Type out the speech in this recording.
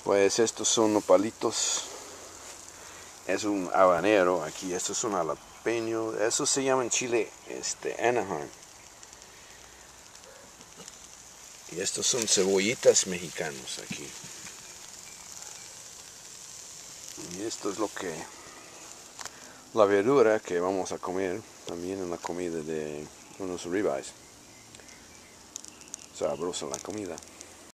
Pues estos son nopalitos. Es un habanero aquí. Esto es un jalapeño. Eso se llama en Chile Anaheim. Y estos son cebollitas mexicanos aquí. Y esto es la verdura que vamos a comer también en la comida de unos ribeyes. Sabrosa la comida.